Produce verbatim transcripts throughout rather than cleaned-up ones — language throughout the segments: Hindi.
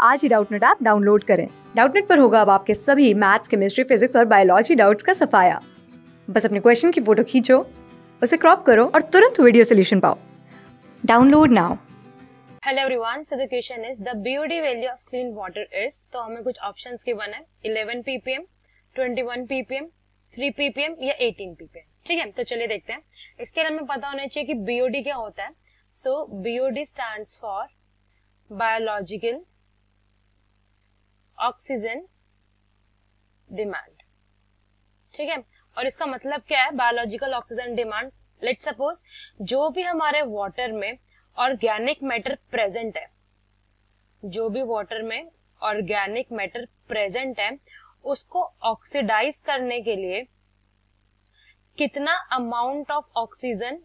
आज ही डाउटनेट ऐप डाउनलोड करें। डाउटनेट पर होगा अब आपके सभी मैथ्स, केमिस्ट्री, फिजिक्स और बायोलॉजी डाउट्स का सफाया। बस अपने क्वेश्चन की फोटो खींचो, उसे क्रॉप करो और तुरंत वीडियो सोल्यूशन पाओ। Download now. Hello everyone, so the question is the BOD value of clean water is. तो हमें कुछ ऑप्शंस गिवन है, eleven ppm, twenty one ppm, three ppm या एटीन पीपीएम। ठीक है, तो चलिए देखते हैं। इसके लिए हमें पता होना चाहिए कि बीओडी क्या होता है। So BOD stands for biological oxygen demand. ठीक है, और इसका मतलब क्या है biological oxygen demand. Let's suppose जो भी हमारे वाटर में ऑर्गेनिक मैटर प्रेजेंट है, जो भी वाटर में ऑर्गेनिक मैटर प्रेजेंट है, उसको ऑक्सीडाइज करने के लिए कितना अमाउंट ऑफ ऑक्सीजन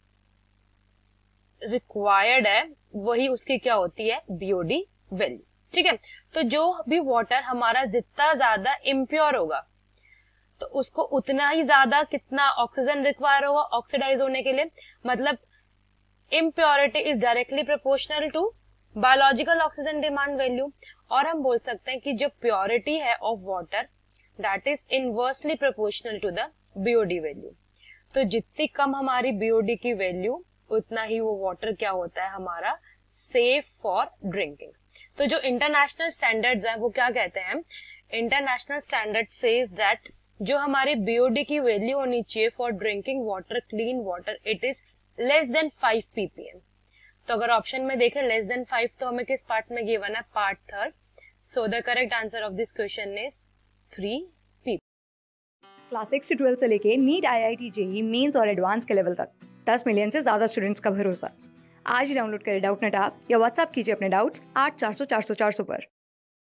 रिक्वायर्ड है, वही उसकी क्या होती है, बीओडी वैल्यू। ठीक है, तो जो भी वाटर हमारा जितना ज्यादा इम्प्योर होगा तो उसको उतना ही ज्यादा कितना ऑक्सीजन रिक्वायर होगा ऑक्सीडाइज होने के लिए। मतलब impurity is directly proportional to biological oxygen demand value. और हम बोल सकते हैं कि जो प्योरिटी है of water that is inversely proportional to the BOD value. तो जितनी कम हमारी बीओडी की वैल्यू उतना ही वो वाटर क्या होता है हमारा सेफ फॉर ड्रिंकिंग। तो जो इंटरनेशनल स्टैंडर्ड्स हैं वो क्या कहते हैं, इंटरनेशनल स्टैंडर्ड सेज दैट जो हमारी बीओडी की वैल्यू होनी चाहिए for drinking water, clean water, it is less than five ppm. तो अगर ऑप्शन में देखें लेस देन फाइव, तो हमें किस पार्ट में गिवन है, part third. So the correct answer of this question is three ppm. Class six से ट्वेल्थ से लेके नीट, आईआईटी, जेईई मेंस और एडवांस के लेवल तक दस मिलियन से ज्यादा स्टूडेंट्स का भरोसा। आज ही डाउनलोड करें डाउटनेट ऐप या व्हाट्सएप कीजिए अपने डाउट्स आठ चार सौ चार सौ चार सौ पर।